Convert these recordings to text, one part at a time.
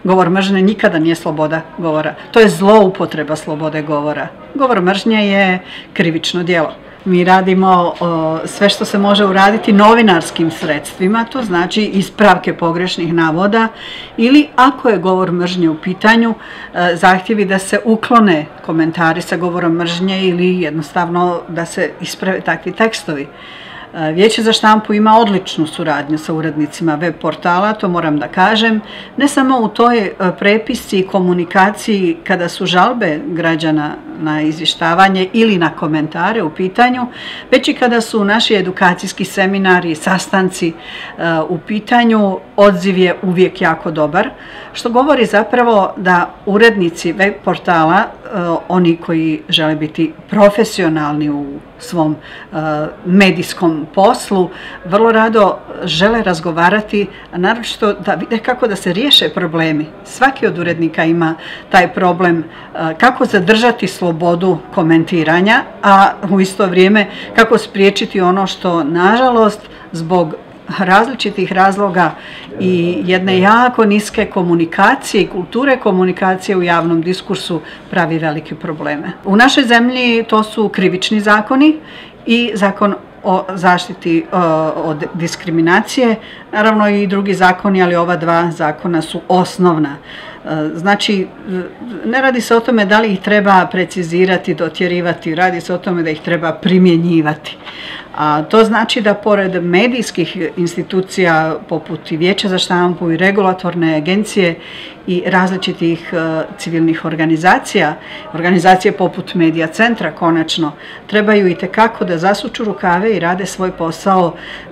Govor mržnje nikada nije sloboda govora. To je zloupotreba slobode govora. Govor mržnje je krivično djelo. Mi radimo sve što se može uraditi novinarskim sredstvima, to znači ispravke pogrešnih navoda ili ako je govor mržnje u pitanju, zahtjevi da se uklone komentari sa govorom mržnje ili jednostavno da se isprave takvi tekstovi. Vijeće za štampu ima odličnu suradnju sa urednicima web portala, to moram da kažem, ne samo u toj prepisci i komunikaciji kada su žalbe građana na izvještavanje ili na komentare u pitanju, već i kada su naši edukacijski seminari, sastanci u pitanju, odziv je uvijek jako dobar, što govori zapravo da urednici web portala, oni koji žele biti profesionalni u svom medijskom poslu, vrlo rado žele razgovarati, naročito da vide kako da se riješe problemi. Svaki od urednika ima taj problem kako zadržati slobodu komentiranja, a u isto vrijeme kako spriječiti ono što, nažalost, zbog različitih razloga i jedne jako niske komunikacije i kulture komunikacije u javnom diskursu pravi velike probleme. U našoj zemlji to su krivični zakoni i zakon o zaštiti od diskriminacije, naravno i drugi zakoni, ali ova dva zakona su osnovna. Znači, ne radi se o tome da li ih treba precizirati, dotjerivati, radi se o tome da ih treba primjenjivati. A to znači da pored medijskih institucija poput i Vijeća za štampu i regulatorne agencije i različitih civilnih organizacija, organizacije poput Medija centra konačno, trebaju itekako da zasuču rukave i rade svoj posao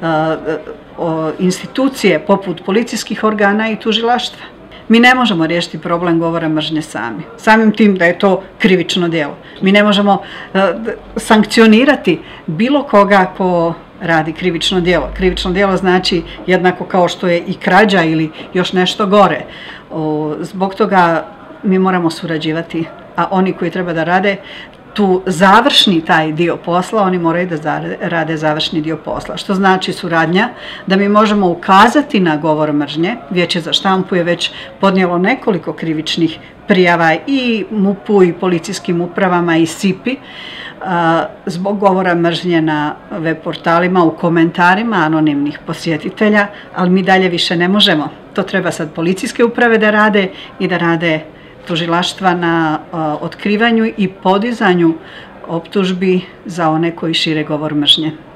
institucije poput policijskih organa i tužilaštva. Mi ne možemo riješiti problem govora mržnje sami. Samim tim da je to krivično djelo. Mi ne možemo sankcionirati bilo koga ko radi krivično djelo. Krivično djelo znači jednako kao što je i krađa ili još nešto gore. Zbog toga mi moramo surađivati, a oni koji treba da rade tu završni taj dio posla, oni moraju da rade završni dio posla. Što znači suradnja, da mi možemo ukazati na govor mržnje. Vijeće za štampu je već podnijelo nekoliko krivičnih prijava i MUP-u i policijskim upravama i SIP-i zbog govora mržnje na web portalima, u komentarima anonimnih posjetitelja, ali mi dalje više ne možemo. To treba sad policijske uprave da rade i da rade tužilaštva na otkrivanju i podizanju optužbi za one koji šire govor mržnje.